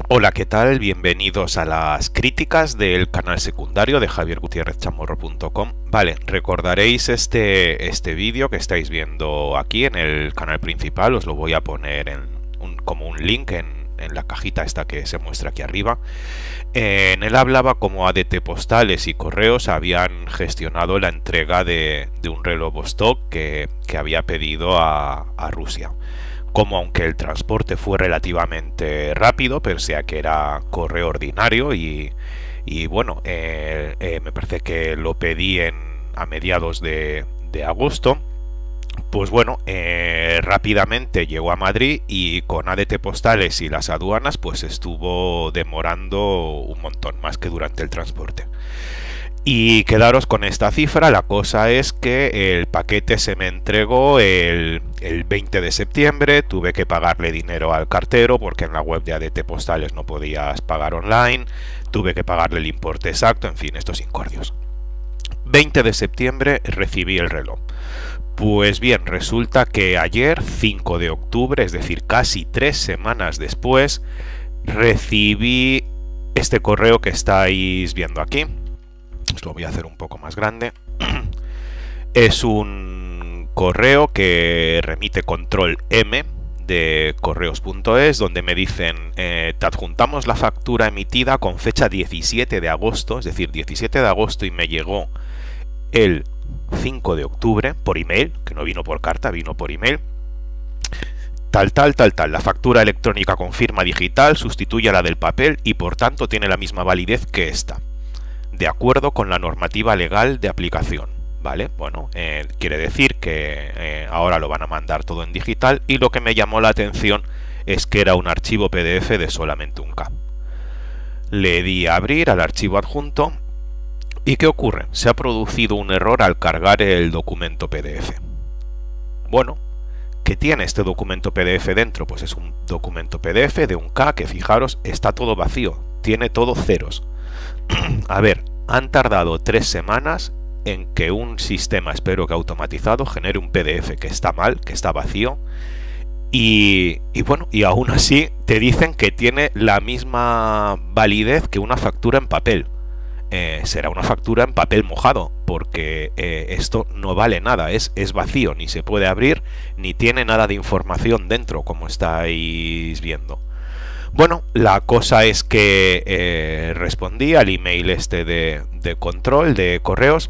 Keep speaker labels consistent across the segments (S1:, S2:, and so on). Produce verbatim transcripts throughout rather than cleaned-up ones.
S1: Hola, ¿qué tal? Bienvenidos a las críticas del canal secundario de javier gutiérrez chamorro punto com. Vale, recordaréis este, este vídeo que estáis viendo aquí en el canal principal, os lo voy a poner en un, como un link en, en la cajita esta que se muestra aquí arriba. En él hablaba cómo A D T Postales y Correos habían gestionado la entrega de, de un reloj Vostok que, que había pedido a, a Rusia. Como aunque el transporte fue relativamente rápido, pese a que era correo ordinario y, y bueno, eh, eh, me parece que lo pedí en, a mediados de, de agosto, pues bueno, eh, rápidamente llegó a Madrid y con A D T Postales y las aduanas pues estuvo demorando un montón más que durante el transporte. Y quedaros con esta cifra, la cosa es que el paquete se me entregó el, el veinte de septiembre, tuve que pagarle dinero al cartero porque en la web de A D T Postales no podías pagar online, tuve que pagarle el importe exacto, en fin, estos incordios. veinte de septiembre recibí el reloj. Pues bien, resulta que ayer, cinco de octubre, es decir, casi tres semanas después, recibí este correo que estáis viendo aquí. Os lo voy a hacer un poco más grande. Es un correo que remite control M de correos punto es, donde me dicen eh, te adjuntamos la factura emitida con fecha diecisiete de agosto, es decir, diecisiete de agosto, y me llegó el cinco de octubre por email, que no vino por carta, vino por email. Tal, tal, tal, tal. La factura electrónica con firma digital sustituye a la del papel y por tanto tiene la misma validez que esta, de acuerdo con la normativa legal de aplicación, ¿vale? Bueno, eh, quiere decir que eh, ahora lo van a mandar todo en digital, y lo que me llamó la atención es que era un archivo P D F de solamente un K. Le di a abrir al archivo adjunto y ¿qué ocurre? Se ha producido un error al cargar el documento P D F. Bueno, ¿qué tiene este documento P D F dentro? Pues es un documento P D F de un K que, fijaros, está todo vacío, tiene todo ceros. A ver, han tardado tres semanas en que un sistema, espero que automatizado, genere un P D F que está mal, que está vacío, y, y bueno, y aún así te dicen que tiene la misma validez que una factura en papel. Eh, será una factura en papel mojado, porque eh, esto no vale nada, es, es vacío, ni se puede abrir, ni tiene nada de información dentro, como estáis viendo. Bueno, la cosa es que eh, respondí al email este de, de control de correos.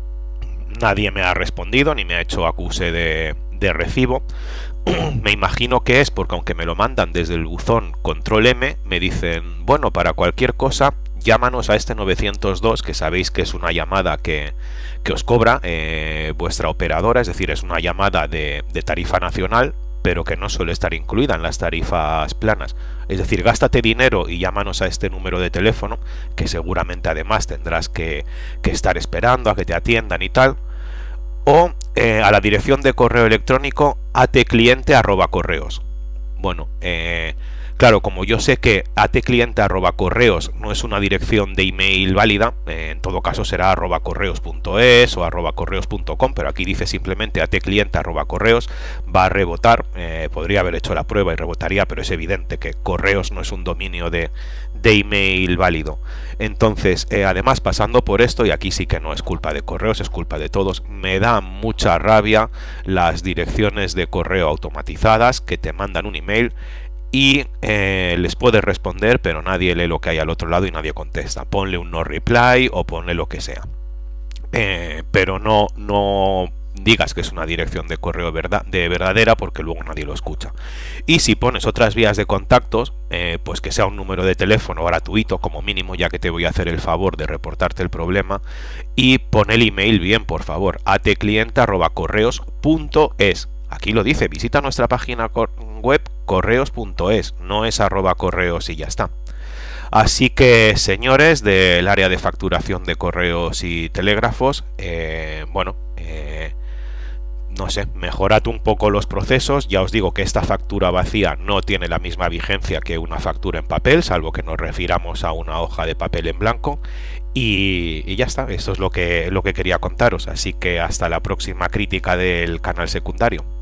S1: Nadie me ha respondido ni me ha hecho acuse de, de recibo. Me imagino que es porque, aunque me lo mandan desde el buzón control M, me dicen, bueno, para cualquier cosa llámanos a este novecientos dos, que sabéis que es una llamada que, que os cobra eh, vuestra operadora, es decir, es una llamada de, de tarifa nacional, pero que no suele estar incluida en las tarifas planas. Es decir, gástate dinero y llámanos a este número de teléfono, que seguramente además tendrás que, que estar esperando a que te atiendan y tal, o eh, a la dirección de correo electrónico atcliente arroba correos. Bueno, eh, claro, como yo sé que atcliente arroba correos no es una dirección de email válida, eh, en todo caso será arroba correos punto es o arroba correos punto com, pero aquí dice simplemente atcliente arroba correos, va a rebotar. Eh, podría haber hecho la prueba y rebotaría, pero es evidente que correos no es un dominio de, de email válido. Entonces, eh, además, pasando por esto, y aquí sí que no es culpa de correos, es culpa de todos, me da mucha rabia las direcciones de correo automatizadas que te mandan un email y eh, les puedes responder, pero nadie lee lo que hay al otro lado y nadie contesta. Ponle un no reply o ponle lo que sea, eh, pero no, no digas que es una dirección de correo verdad, de verdadera, porque luego nadie lo escucha. Y si pones otras vías de contactos, eh, pues que sea un número de teléfono gratuito como mínimo, ya que te voy a hacer el favor de reportarte el problema, y pon el email bien, por favor, atcliente arroba correos punto es. Aquí lo dice, visita nuestra página web correos punto es, no es arroba correos y ya está. Así que, señores del área de facturación de correos y telégrafos, eh, bueno, eh, no sé, mejorad un poco los procesos. Ya os digo que esta factura vacía no tiene la misma vigencia que una factura en papel, salvo que nos refiramos a una hoja de papel en blanco. Y, y ya está, esto es lo que, lo que quería contaros. Así que hasta la próxima crítica del canal secundario.